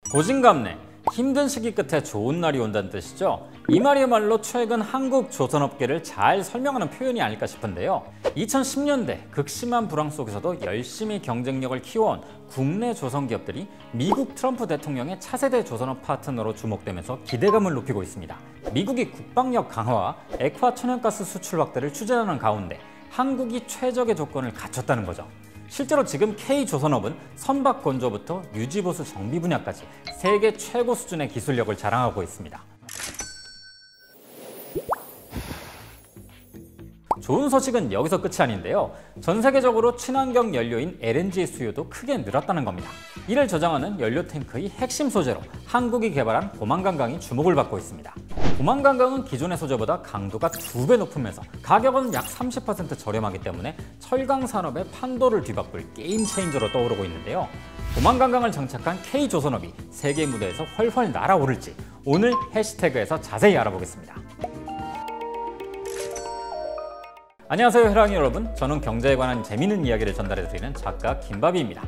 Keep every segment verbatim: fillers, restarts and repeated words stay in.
고진감래, 힘든 시기 끝에 좋은 날이 온다는 뜻이죠. 이 말이야말로 최근 한국 조선업계를 잘 설명하는 표현이 아닐까 싶은데요. 이천십 년대 극심한 불황 속에서도 열심히 경쟁력을 키워온 국내 조선기업들이 미국 트럼프 대통령의 차세대 조선업 파트너로 주목되면서 기대감을 높이고 있습니다. 미국이 국방력 강화와 액화 천연가스 수출 확대를 추진하는 가운데 한국이 최적의 조건을 갖췄다는 거죠. 실제로 지금 K조선업은 선박 건조부터 유지보수 정비 분야까지 세계 최고 수준의 기술력을 자랑하고 있습니다. 좋은 소식은 여기서 끝이 아닌데요. 전 세계적으로 친환경 연료인 엘엔지 수요도 크게 늘었다는 겁니다. 이를 저장하는 연료 탱크의 핵심 소재로 한국이 개발한 고만간강이 주목을 받고 있습니다. 고만간강은 기존의 소재보다 강도가 두 배 높으면서 가격은 약 삼십 퍼센트 저렴하기 때문에 철강 산업의 판도를 뒤바꿀 게임 체인저로 떠오르고 있는데요. 고만간강을 장착한 K조선업이 세계 무대에서 훨훨 날아오를지 오늘 해시태그에서 자세히 알아보겠습니다. 안녕하세요 회랑이 여러분, 저는 경제에 관한 재미있는 이야기를 전달해드리는 작가 김바비입니다.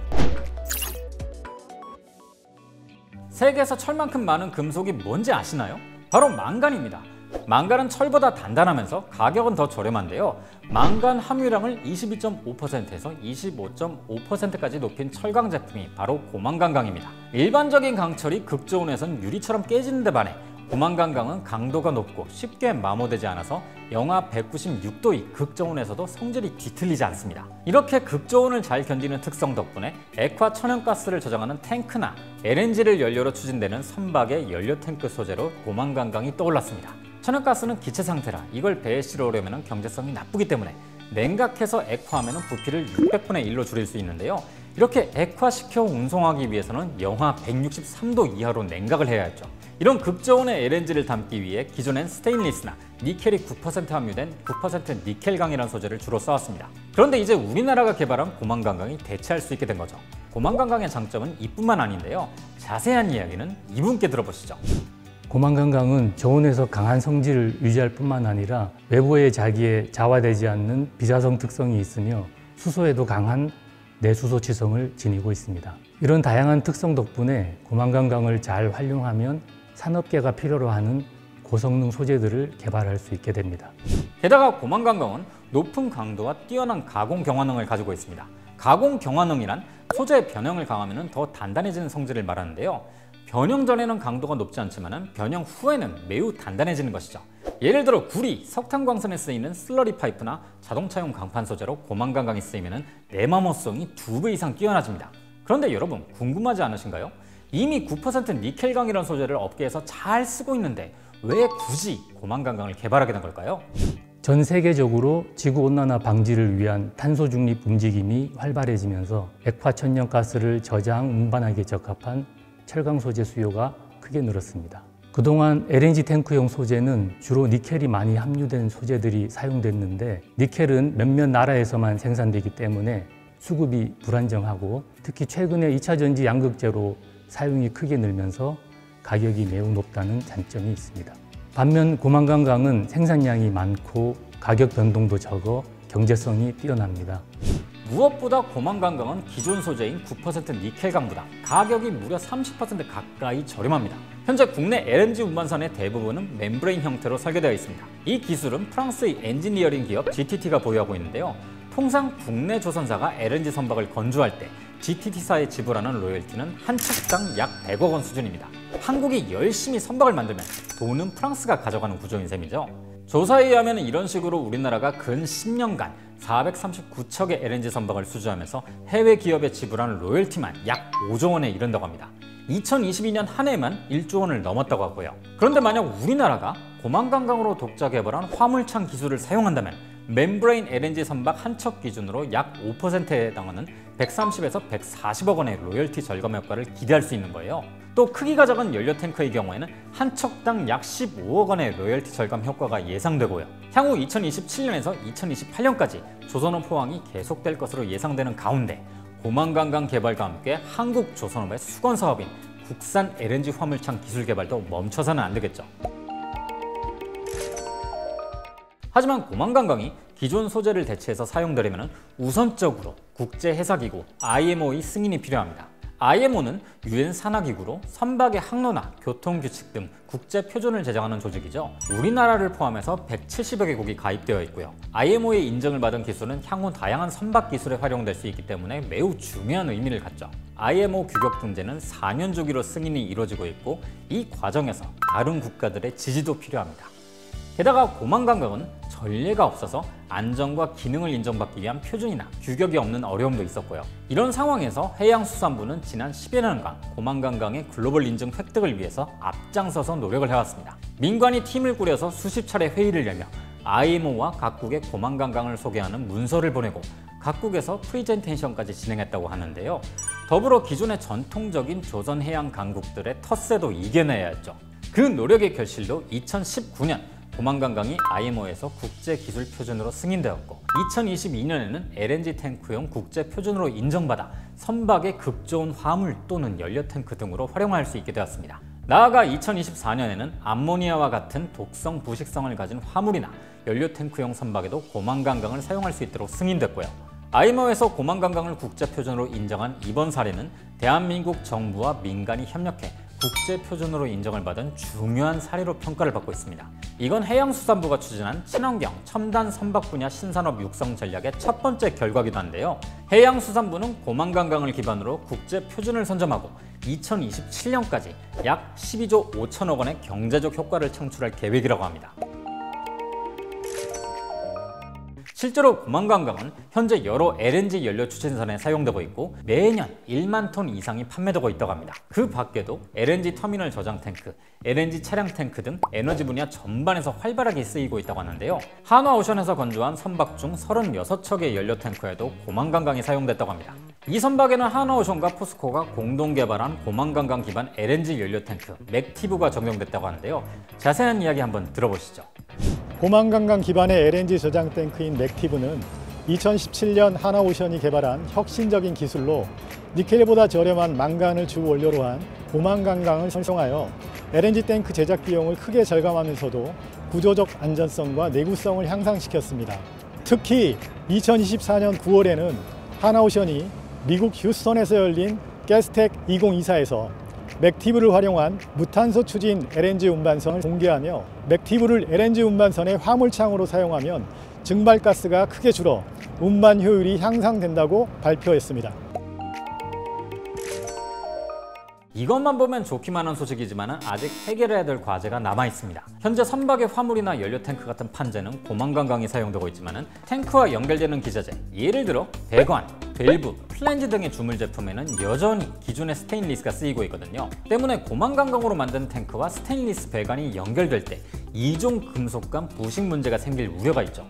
세계에서 철만큼 많은 금속이 뭔지 아시나요? 바로 망간입니다. 망간은 철보다 단단하면서 가격은 더 저렴한데요. 망간 함유량을 이십이 점 오 퍼센트에서 이십오 점 오 퍼센트까지 높인 철강 제품이 바로 고만간강입니다. 일반적인 강철이 극저온에선 유리처럼 깨지는 데 반해 고만간강은 강도가 높고 쉽게 마모되지 않아서 영하 백구십육 도의 극저온에서도 성질이 뒤틀리지 않습니다. 이렇게 극저온을 잘 견디는 특성 덕분에 액화 천연가스를 저장하는 탱크나 엘엔지를 연료로 추진되는 선박의 연료 탱크 소재로 고만간강이 떠올랐습니다. 천연가스는 기체 상태라 이걸 배에 실어오려면 경제성이 나쁘기 때문에 냉각해서 액화하면 부피를 육백분의 일로 줄일 수 있는데요. 이렇게 액화시켜 운송하기 위해서는 영하 백육십삼 도 이하로 냉각을 해야 했죠. 이런 극저온의 엘엔지를 담기 위해 기존엔 스테인리스나 니켈이 구 퍼센트 함유된 구 퍼센트 니켈강이라는 소재를 주로 써왔습니다. 그런데 이제 우리나라가 개발한 고만간강이 대체할 수 있게 된 거죠. 고만간강의 장점은 이뿐만 아닌데요. 자세한 이야기는 이분께 들어보시죠. 고만간강은 저온에서 강한 성질을 유지할 뿐만 아니라 외부의 자기에 자화되지 않는 비자성 특성이 있으며 수소에도 강한 내수소치성을 지니고 있습니다. 이런 다양한 특성 덕분에 고만간강을 잘 활용하면 산업계가 필요로 하는 고성능 소재들을 개발할 수 있게 됩니다. 게다가 고만간강은 높은 강도와 뛰어난 가공 경화능을 가지고 있습니다. 가공 경화능이란 소재의 변형을 가하면 더 단단해지는 성질을 말하는데요. 변형 전에는 강도가 높지 않지만 변형 후에는 매우 단단해지는 것이죠. 예를 들어 구리, 석탄광선에 쓰이는 슬러리 파이프나 자동차용 강판 소재로 고만간강이 쓰이면 내마모성이 두 배 이상 뛰어나집니다. 그런데 여러분 궁금하지 않으신가요? 이미 구 퍼센트 니켈강이라는 소재를 업계에서 잘 쓰고 있는데 왜 굳이 고만간강을 개발하게 된 걸까요? 전 세계적으로 지구온난화 방지를 위한 탄소 중립 움직임이 활발해지면서 액화 천연가스를 저장, 운반하기에 적합한 철강 소재 수요가 크게 늘었습니다. 그동안 엘엔지 탱크용 소재는 주로 니켈이 많이 함유된 소재들이 사용됐는데 니켈은 몇몇 나라에서만 생산되기 때문에 수급이 불안정하고 특히 최근에 이 차 전지 양극재로 사용이 크게 늘면서 가격이 매우 높다는 장점이 있습니다. 반면 고만간강은 생산량이 많고 가격 변동도 적어 경제성이 뛰어납니다. 무엇보다 고만간강은 기존 소재인 구 퍼센트 니켈강보다 가격이 무려 삼십 퍼센트 가까이 저렴합니다. 현재 국내 엘엔지 운반선의 대부분은 멤브레인 형태로 설계되어 있습니다. 이 기술은 프랑스의 엔지니어링 기업 지티티가 보유하고 있는데요. 통상 국내 조선사가 엘엔지 선박을 건조할 때 지티티사에 지불하는 로열티는 한 척당 약 백억 원 수준입니다. 한국이 열심히 선박을 만들면 돈은 프랑스가 가져가는 구조인 셈이죠. 조사에 의하면 이런 식으로 우리나라가 근 십 년간 사백삼십구 척의 엘엔지 선박을 수주하면서 해외 기업에 지불하는 로열티만 약 오조 원에 이른다고 합니다. 이천이십이 년 한 해만 일조 원을 넘었다고 하고요. 그런데 만약 우리나라가 고만간강으로 독자 개발한 화물창 기술을 사용한다면 멤브레인 엘엔지 선박 한 척 기준으로 약 오 퍼센트에 해당하는 백삼십에서 백사십억 원의 로열티 절감 효과를 기대할 수 있는 거예요. 또 크기가 작은 연료 탱크의 경우에는 한 척당 약 십오억 원의 로열티 절감 효과가 예상되고요. 향후 이천이십칠 년에서 이천이십팔 년까지 조선업 호황이 계속될 것으로 예상되는 가운데 고만간강 개발과 함께 한국 조선업의 수건 사업인 국산 엘엔지 화물창 기술 개발도 멈춰서는 안 되겠죠. 하지만 고만간강이 기존 소재를 대체해서 사용되려면 우선적으로 국제해사기구 아이엠오의 승인이 필요합니다. 아이엠오는 유엔 산하기구로 선박의 항로나 교통규칙 등 국제 표준을 제정하는 조직이죠. 우리나라를 포함해서 백칠십여 개국이 가입되어 있고요. 아이엠오의 인정을 받은 기술은 향후 다양한 선박 기술에 활용될 수 있기 때문에 매우 중요한 의미를 갖죠. 아이엠오 규격 등재는 사 년 주기로 승인이 이루어지고 있고 이 과정에서 다른 국가들의 지지도 필요합니다. 게다가 공항관광은 전례가 없어서 안전과 기능을 인정받기 위한 표준이나 규격이 없는 어려움도 있었고요. 이런 상황에서 해양수산부는 지난 십여 년간 공항관광의 글로벌 인증 획득을 위해서 앞장서서 노력을 해왔습니다. 민관이 팀을 꾸려서 수십 차례 회의를 열며 아이엠오와 각국의 공항관광을 소개하는 문서를 보내고 각국에서 프리젠테이션까지 진행했다고 하는데요. 더불어 기존의 전통적인 조선해양 강국들의 텃세도 이겨내야 했죠. 그 노력의 결실로 이천십구 년 공항관광이 아이엠오에서 국제기술 표준으로 승인되었고 이천이십이 년에는 엘엔지 탱크용 국제표준으로 인정받아 선박의 극 좋은 화물 또는 연료 탱크 등으로 활용할 수 있게 되었습니다. 나아가 이천이십사 년에는 암모니아와 같은 독성 부식성을 가진 화물이나 연료 탱크용 선박에도 공항관광을 사용할 수 있도록 승인됐고요. 아이엠오에서 공항관광을 국제표준으로 인정한 이번 사례는 대한민국 정부와 민간이 협력해 국제표준으로 인정을 받은 중요한 사례로 평가를 받고 있습니다. 이건 해양수산부가 추진한 친환경, 첨단 선박 분야 신산업 육성 전략의 첫 번째 결과기도 한데요. 해양수산부는 공항관광을 기반으로 국제표준을 선점하고 이천이십칠 년까지 약 십이조 오천억 원의 경제적 효과를 창출할 계획이라고 합니다. 실제로 공항관광은 현재 여러 엘엔지 연료 추진선에 사용되고 있고 매년 일만 톤 이상이 판매되고 있다고 합니다. 그 밖에도 엘엔지 터미널 저장 탱크, 엘엔지 차량 탱크 등 에너지 분야 전반에서 활발하게 쓰이고 있다고 하는데요. 한화오션에서 건조한 선박 중 서른여섯 척의 연료 탱크에도 공항관광이 사용됐다고 합니다. 이 선박에는 한화오션과 포스코가 공동 개발한 공항관광 기반 엘엔지 연료 탱크 맥티브가 적용됐다고 하는데요. 자세한 이야기 한번 들어보시죠. 공항관광 기반의 엘엔지 저장 탱크인 맥티브는 이천십칠 년 한화오션이 개발한 혁신적인 기술로 니켈보다 저렴한 망간을 주 원료로 한 공항관광을 활성화하여 엘엔지 탱크 제작 비용을 크게 절감하면서도 구조적 안전성과 내구성을 향상시켰습니다. 특히 이천이십사 년 구월에는 한화오션이 미국 휴스턴에서 열린 가스텍 이천이십사에서 맥티브를 활용한 무탄소 추진 엘엔지 운반선을 공개하며 맥티브를 엘엔지 운반선의 화물창으로 사용하면 증발가스가 크게 줄어 운반 효율이 향상된다고 발표했습니다. 이것만 보면 좋기만 한 소식이지만 아직 해결해야 될 과제가 남아 있습니다. 현재 선박의 화물이나 연료 탱크 같은 판재는 공항관광이 사용되고 있지만 탱크와 연결되는 기자재, 예를 들어 배관, 밸브, 플랜지 등의 주물 제품에는 여전히 기존의 스테인리스가 쓰이고 있거든요. 때문에 공항관광으로 만든 탱크와 스테인리스 배관이 연결될 때 이종 금속 간 부식 문제가 생길 우려가 있죠.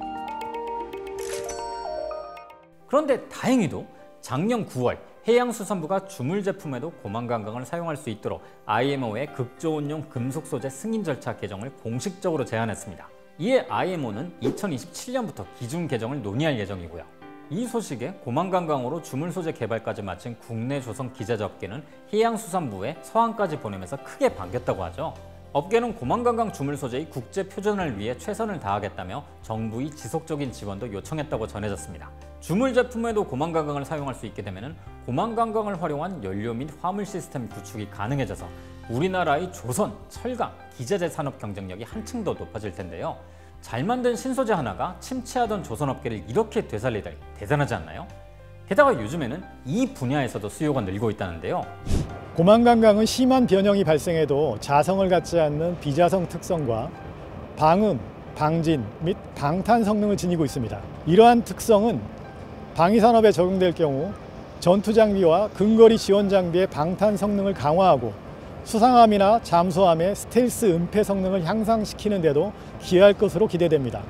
그런데 다행히도 작년 구월 해양수산부가 주물 제품에도 공항관광을 사용할 수 있도록 아이엠오의 극저온용 금속 소재 승인 절차 개정을 공식적으로 제안했습니다. 이에 아이엠오는 이천이십칠 년부터 기준 개정을 논의할 예정이고요. 이 소식에 공항관광으로 주물 소재 개발까지 마친 국내 조선 기자재 업계는 해양수산부에 서한까지 보내면서 크게 반겼다고 하죠. 업계는 공항관광 주물 소재의 국제 표준을 위해 최선을 다하겠다며 정부의 지속적인 지원도 요청했다고 전해졌습니다. 주물 제품에도 공항관광을 사용할 수 있게 되면 공항관광을 활용한 연료 및 화물 시스템 구축이 가능해져서 우리나라의 조선, 철강, 기자재 산업 경쟁력이 한층 더 높아질 텐데요. 잘 만든 신소재 하나가 침체하던 조선업계를 이렇게 되살리다니 대단하지 않나요? 게다가 요즘에는 이 분야에서도 수요가 늘고 있다는데요. 공항관광은 심한 변형이 발생해도 자성을 갖지 않는 비자성 특성과 방음, 방진 및 방탄 성능을 지니고 있습니다. 이러한 특성은 방위산업에 적용될 경우 전투장비와 근거리 지원 장비의 방탄 성능을 강화하고 수상함이나 잠수함의 스텔스 은폐 성능을 향상시키는 데도 기여할 것으로 기대됩니다.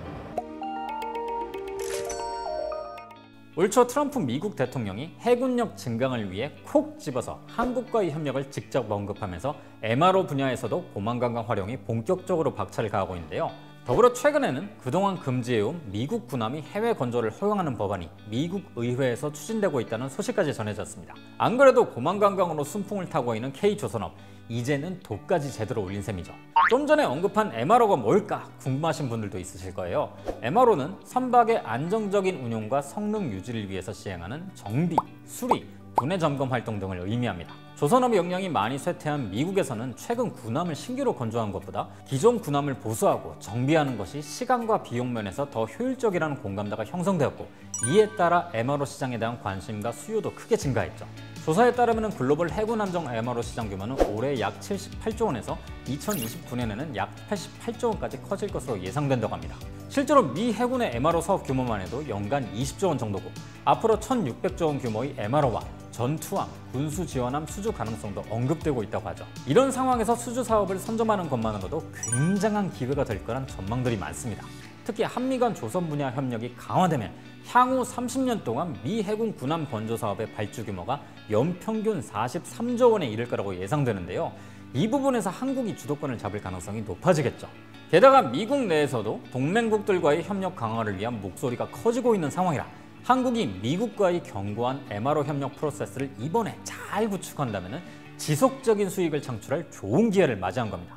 올 초 트럼프 미국 대통령이 해군력 증강을 위해 콕 집어서 한국과의 협력을 직접 언급하면서 엠알오 분야에서도 공항관광 활용이 본격적으로 박차를 가하고 있는데요. 더불어 최근에는 그동안 금지해온 미국 군함이 해외 건조를 허용하는 법안이 미국 의회에서 추진되고 있다는 소식까지 전해졌습니다. 안 그래도 공항관광으로 순풍을 타고 있는 K조선업, 이제는 도까지 제대로 올린 셈이죠. 좀 전에 언급한 엠알오가 뭘까 궁금하신 분들도 있으실 거예요. 엠알오는 선박의 안정적인 운용과 성능 유지를 위해서 시행하는 정비, 수리, 분해 점검 활동 등을 의미합니다. 조선업의 역량이 많이 쇠퇴한 미국에서는 최근 군함을 신규로 건조한 것보다 기존 군함을 보수하고 정비하는 것이 시간과 비용 면에서 더 효율적이라는 공감대가 형성되었고, 이에 따라 엠알오 시장에 대한 관심과 수요도 크게 증가했죠. 조사에 따르면 글로벌 해군 함정 엠알오 시장 규모는 올해 약 칠십팔조 원에서 이천이십구 년에는 약 팔십팔조 원까지 커질 것으로 예상된다고 합니다. 실제로 미 해군의 엠알오 사업 규모만 해도 연간 이십조 원 정도고, 앞으로 천육백조 원 규모의 엠알오와 전투함, 군수 지원함 수주 가능성도 언급되고 있다고 하죠. 이런 상황에서 수주 사업을 선점하는 것만으로도 굉장한 기회가 될 거란 전망들이 많습니다. 특히 한미 간 조선 분야 협력이 강화되면 향후 삼십 년 동안 미 해군 군함 건조 사업의 발주 규모가 연평균 사십삼조 원에 이를 거라고 예상되는데요. 이 부분에서 한국이 주도권을 잡을 가능성이 높아지겠죠. 게다가 미국 내에서도 동맹국들과의 협력 강화를 위한 목소리가 커지고 있는 상황이라 한국이 미국과의 견고한 엠알오 협력 프로세스를 이번에 잘 구축한다면 지속적인 수익을 창출할 좋은 기회를 맞이한 겁니다.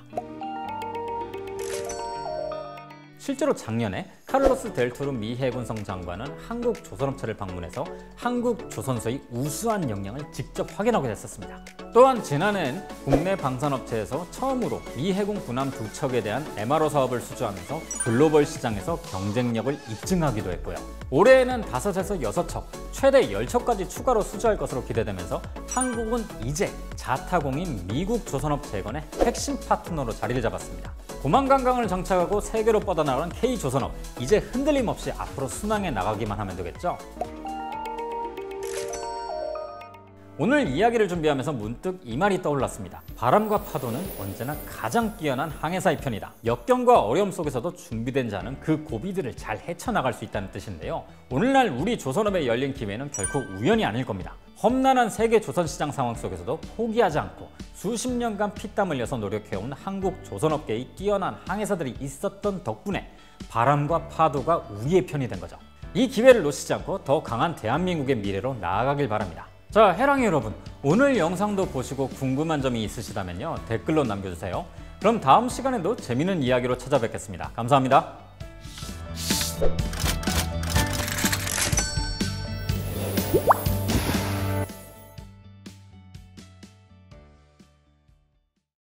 실제로 작년에 카를로스 델토르 미 해군성 장관은 한국 조선업체를 방문해서 한국 조선소의 우수한 역량을 직접 확인하고 했었습니다. 또한 지난해엔 국내 방산업체에서 처음으로 미 해군 군함 두 척에 대한 엠알오 사업을 수주하면서 글로벌 시장에서 경쟁력을 입증하기도 했고요. 올해에는 다섯에서 여섯 척, 최대 열 척까지 추가로 수주할 것으로 기대되면서 한국은 이제 자타공인 미국 조선업 재건의 핵심 파트너로 자리를 잡았습니다. 고만관광을 정착하고 세계로 뻗어나가는 K조선업, 이제 흔들림 없이 앞으로 순항해 나가기만 하면 되겠죠? 오늘 이야기를 준비하면서 문득 이 말이 떠올랐습니다. 바람과 파도는 언제나 가장 뛰어난 항해사의 편이다. 역경과 어려움 속에서도 준비된 자는 그 고비들을 잘 헤쳐나갈 수 있다는 뜻인데요. 오늘날 우리 조선업에 열린 기회는 결코 우연이 아닐 겁니다. 험난한 세계 조선시장 상황 속에서도 포기하지 않고 수십 년간 피땀 흘려서 노력해온 한국 조선업계의 뛰어난 항해사들이 있었던 덕분에 바람과 파도가 우리의 편이 된 거죠. 이 기회를 놓치지 않고 더 강한 대한민국의 미래로 나아가길 바랍니다. 자, 해랑이 여러분, 오늘 영상도 보시고 궁금한 점이 있으시다면요, 댓글로 남겨주세요. 그럼 다음 시간에도 재미있는 이야기로 찾아뵙겠습니다. 감사합니다.